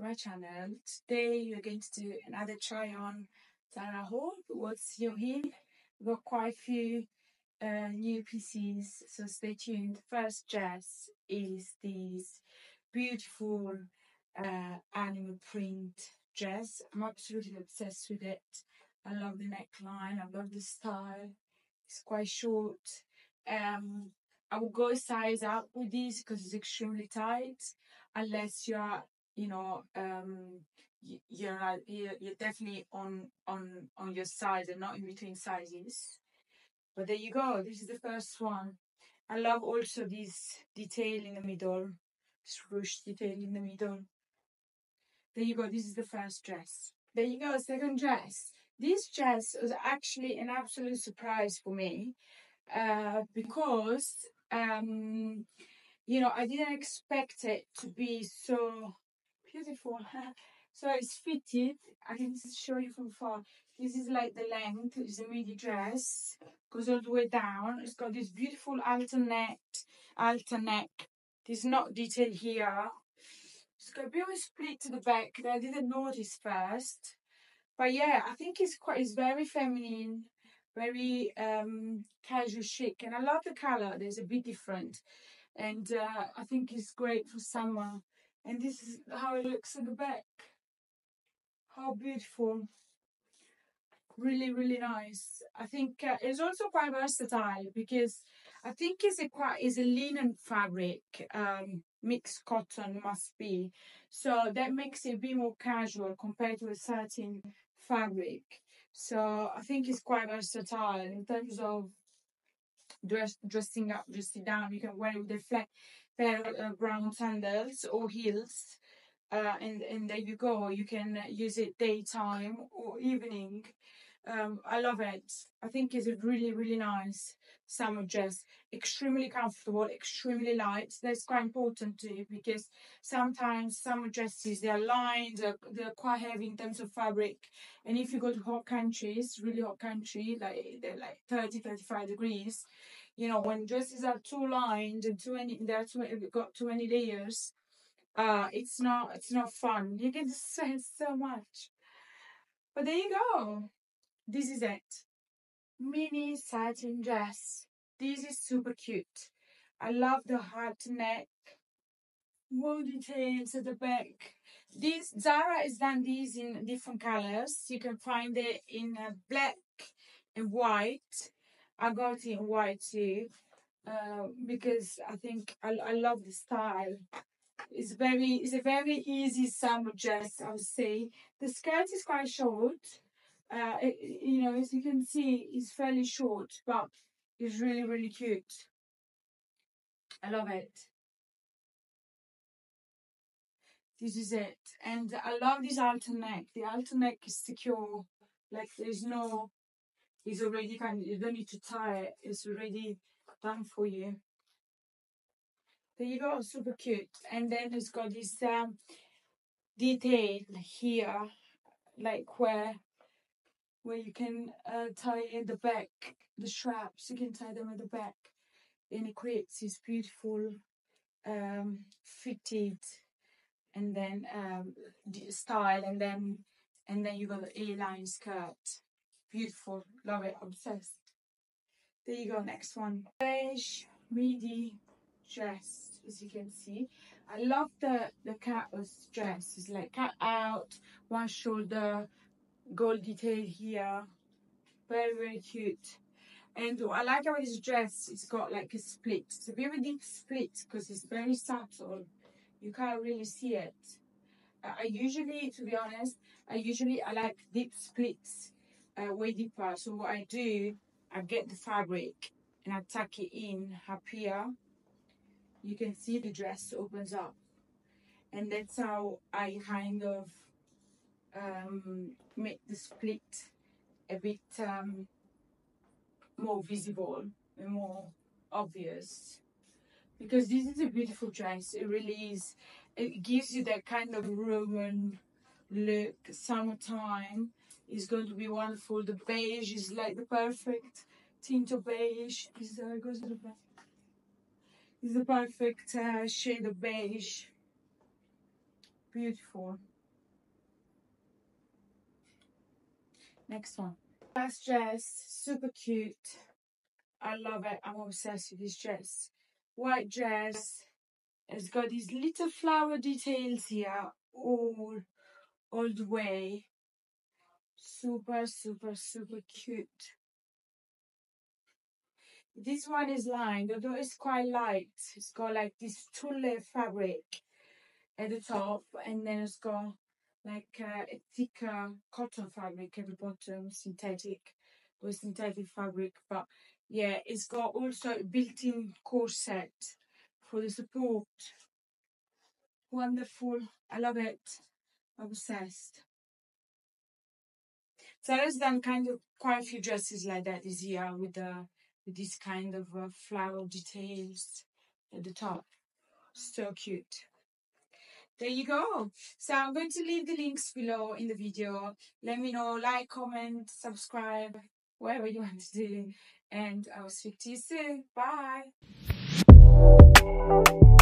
my channel. Today we're going to do another try on Zara haul. What's your here? We've got quite a few new pieces, so stay tuned. First dress is this beautiful animal print dress. I'm absolutely obsessed with it. I love the neckline, I love the style. It's quite short. I will go a size up with this because it's extremely tight. Unless you're, you're definitely on your size and not in between sizes. But there you go. This is the first one. I love also this detail in the middle, swoosh detail in the middle. There you go. This is the first dress. There you go. Second dress. This dress was actually an absolute surprise for me because I didn't expect it to be so beautiful. So it's fitted. I can show you from far. This is like the length. It's a midi dress. Goes all the way down. It's got this beautiful alter neck. There's not detail here. It's got a bit of a split to the back that I didn't notice first. But yeah, I think it's very feminine, very casual chic, and I love the color. There's a bit different, and I think it's great for summer. And this is how it looks at the back. How beautiful! Really, really nice. I think it's also quite versatile because I think it's a linen fabric, mixed cotton must be, so that makes it a bit more casual compared to a satin fabric. So I think it's quite versatile in terms of dressing up, dressing down. You can wear it with a flat pair of brown sandals or heels, and there you go. You can use it daytime or evening. I love it. I think it's a really, really nice summer dress. Extremely comfortable, extremely light. That's quite important too because sometimes summer dresses, they're lined, they're quite heavy in terms of fabric. And if you go to hot countries, really hot country, like they're like 30, 35 degrees, when dresses are too lined and got too many layers, it's not fun. You get sweat so much. But there you go. This is it. Mini satin dress. This is super cute. I love the heart neck. More details at the back. This Zara has done these in different colors. You can find it in black and white. I got it in white too because I think I love the style. It's a very easy summer dress, I would say. The skirt is quite short. As you can see, it's fairly short, but it's really, really cute. I love it. This is it. And I love this alter neck. The alter neck is secure. Like it's already you don't need to tie it. It's already done for you. There you go, super cute. And then it's got this detail here, like where you can tie in the back, the straps, you can tie them at the back, and it creates this beautiful fitted and then style, and then you got the A-line skirt. Beautiful, love it, obsessed. There you go, next one. Beige midi dress, as you can see. I love the cut dress. It's like cut out, one shoulder, gold detail here. Very, very cute. And I like how this dress, it's got like a split. It's a very deep split because it's very subtle. You can't really see it. To be honest, I like deep splits, way deeper. So what I do, I get the fabric and I tuck it in up here. You can see the dress opens up. And that's how I kind of make the split a bit more visible and more obvious, because this is a beautiful dress. It really is. It gives you that kind of Roman look. Summertime is going to be wonderful. The beige is like the perfect tint of beige. This goes to the back. It's the perfect shade of beige. Beautiful. Next one. Last dress, super cute. I love it. I'm obsessed with this dress. White dress. It's got these little flower details here all the way. Super, super, super cute. This one is lined, although it's quite light. It's got like this tulle fabric at the top, and then it's got like a thicker cotton fabric at the bottom, synthetic with synthetic fabric. But yeah, it's got also a built-in corset for the support. Wonderful. I love it. Obsessed. Sarah's done kind of quite a few dresses like that this year with this kind of floral details at the top. So cute. There you go. So I'm going to leave the links below in the video. Let me know, like, comment, subscribe, whatever you want to do. And I'll speak to you soon. Bye.